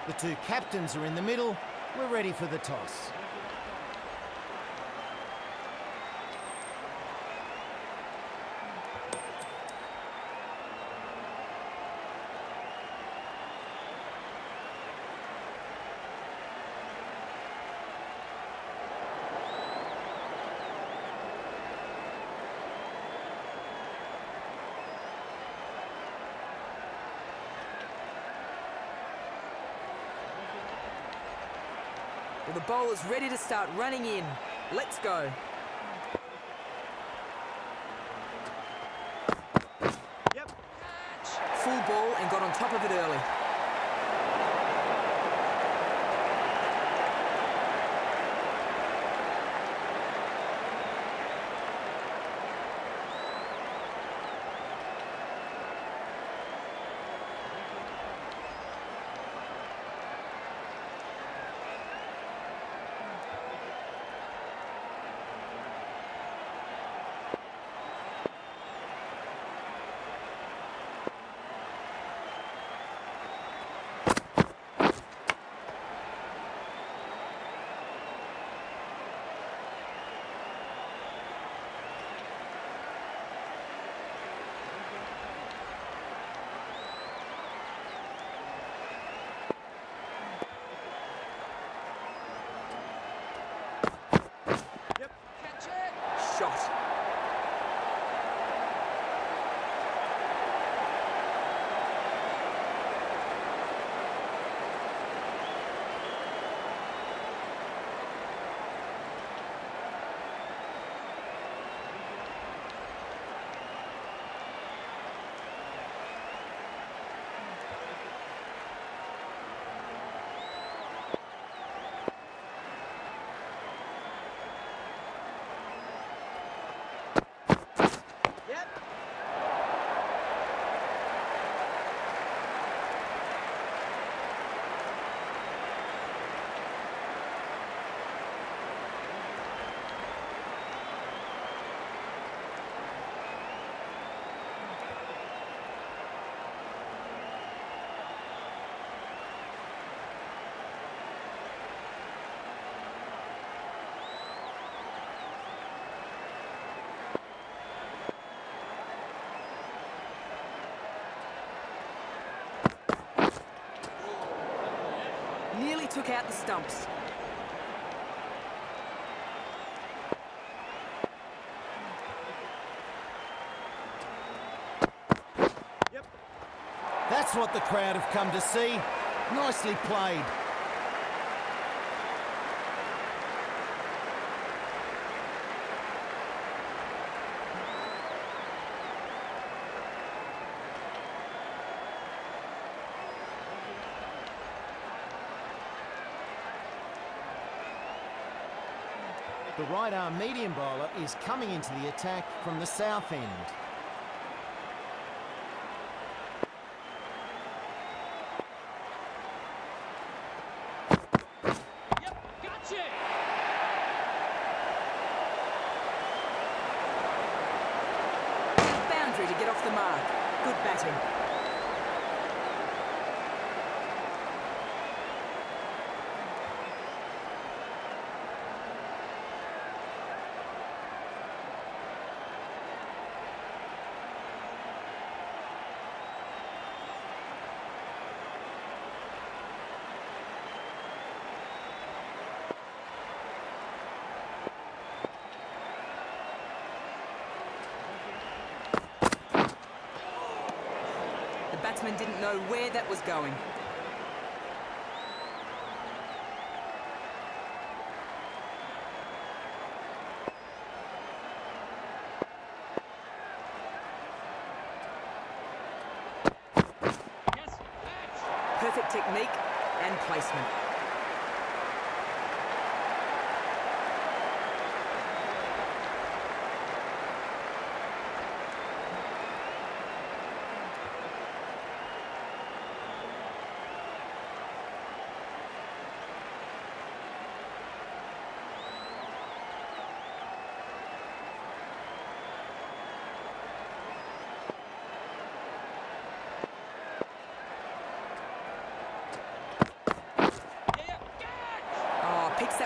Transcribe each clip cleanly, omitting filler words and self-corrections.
The two captains are in the middle. We're ready for the toss. Well, the bowler's ready to start running in. Let's go. Yep. Full ball and got on top of it early. Shot. Yep. Nearly took out the stumps. Yep. That's what the crowd have come to see. Nicely played. The right-arm medium bowler is coming into the attack from the south end. Yep. Gotcha. Boundary to get off the mark. Good batting. The batsman didn't know where that was going. Yes. Perfect technique and placement.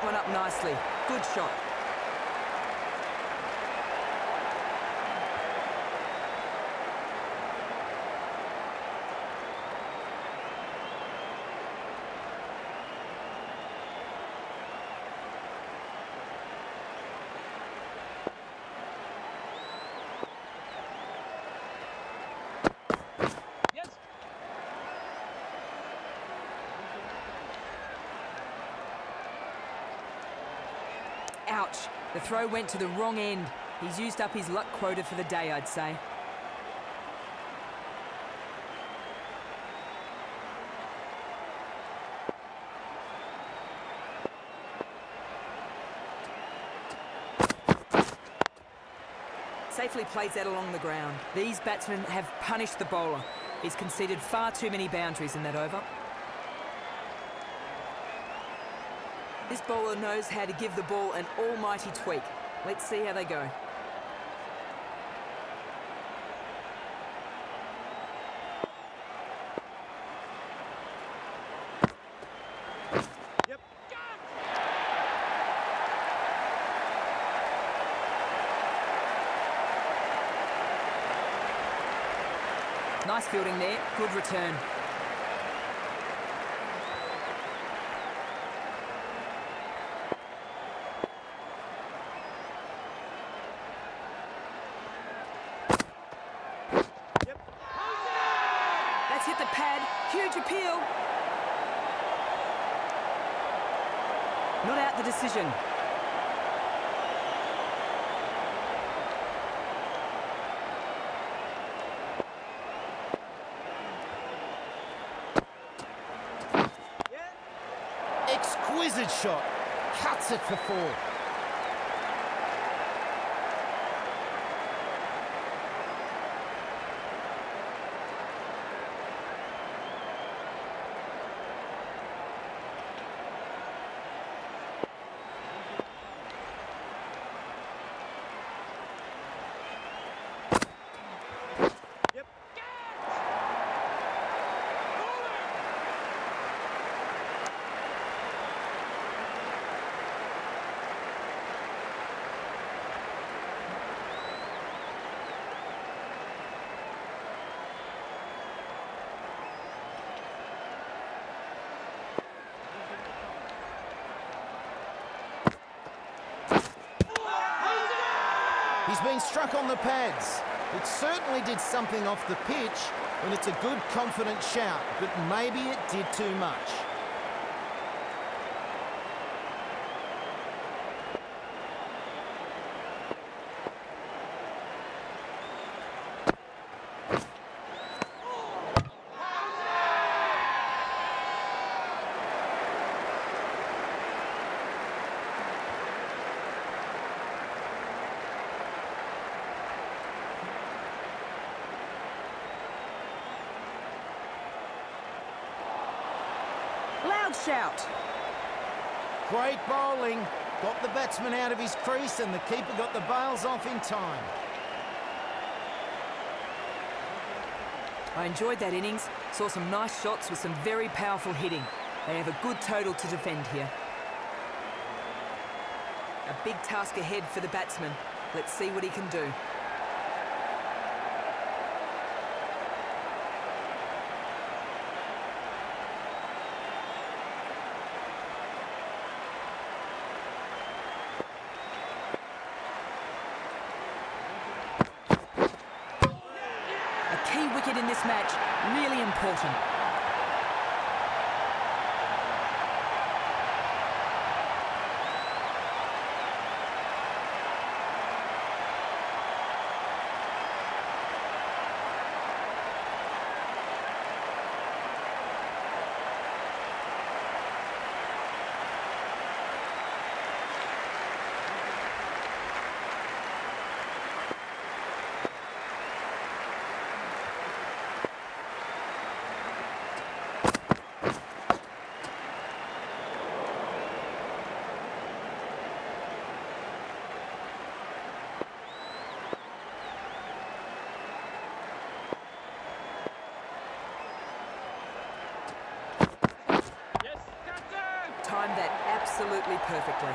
one up nicely. Good shot. Yes. Ouch. The throw went to the wrong end. He's used up his luck quota for the day, I'd say. Safely plays that along the ground. These batsmen have punished the bowler. He's conceded far too many boundaries in that over. This bowler knows how to give the ball an almighty tweak. Let's see how they go. Yep. Nice fielding there, good return. Yep. That's hit the pad, huge appeal. Not out the decision. Yeah. Exquisite shot. Cuts it for 4. Yep. He's been struck on the pads. It certainly did something off the pitch, and it's a good, confident shout, but maybe it did too much. Loud shout. Great bowling. Got the batsman out of his crease, and the keeper got the bails off in time. I enjoyed that innings. Saw some nice shots with some very powerful hitting. They have a good total to defend here. A big task ahead for the batsman. Let's see what he can do. A key wicket in this match, really important. absolutely perfectly.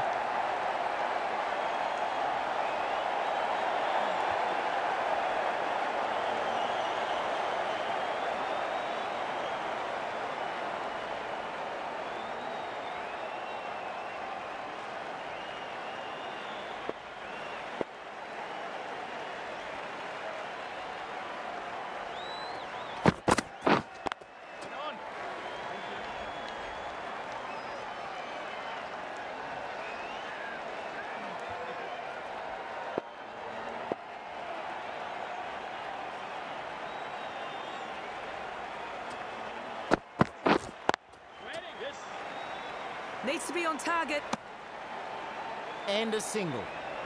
Needs to be on target. And a single.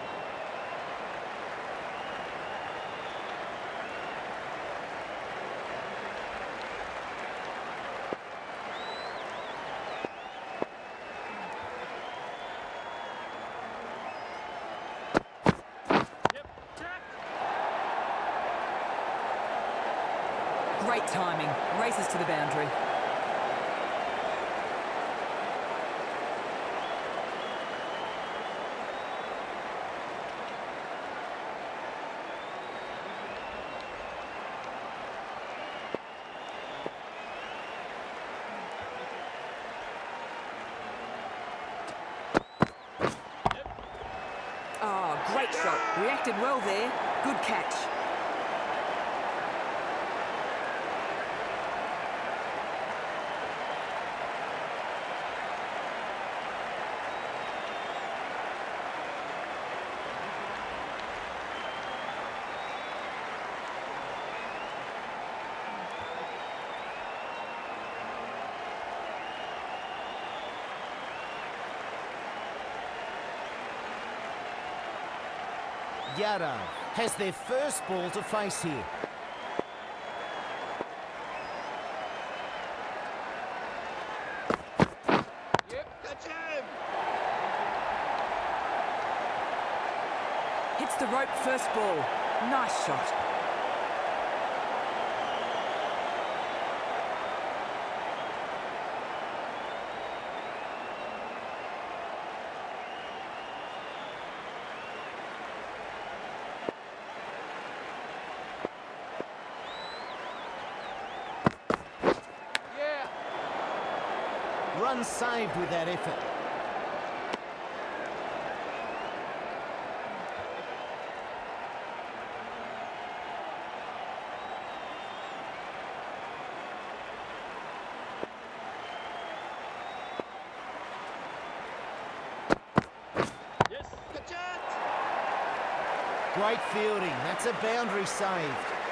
Great timing. Races to the boundary. Oh, great shot. Reacted well there. Good catch. Yara has their first ball to face here. Yep, catch him! Hits the rope first ball. Nice shot. Run saved with that effort. Yes, catch it! Great fielding. That's a boundary saved.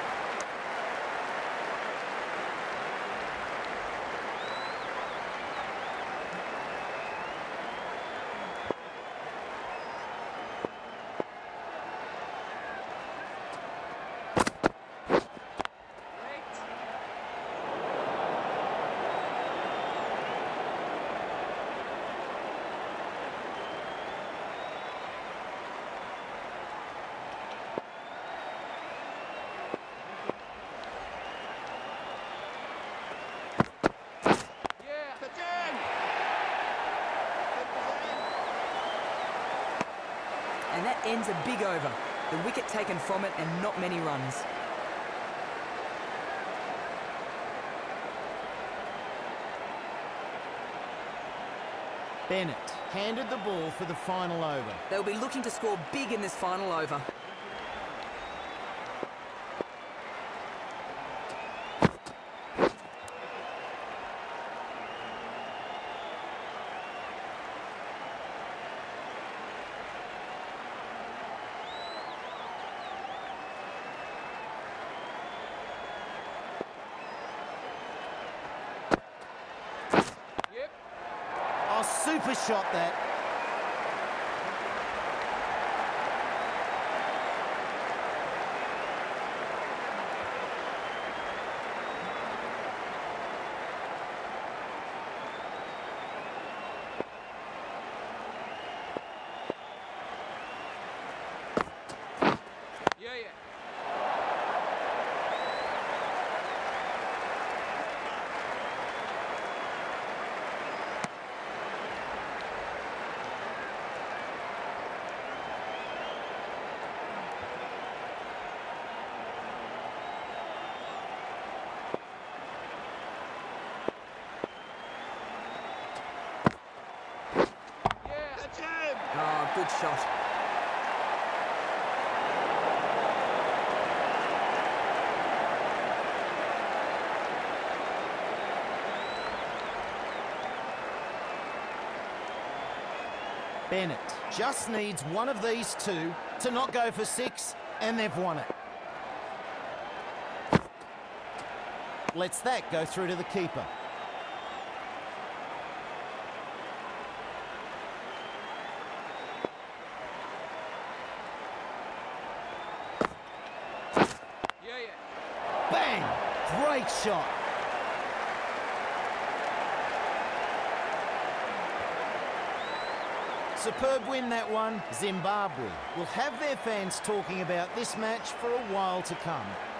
And that ends a big over. The wicket taken from it and not many runs. Bennett handed the ball for the final over. They'll be looking to score big in this final over. Oh, super shot that. Yeah. good shot. Bennett just needs one of these two to not go for 6, and they've won it. Lets that go through to the keeper. Bang! Great shot. Superb win, that one. Zimbabwe will have their fans talking about this match for a while to come.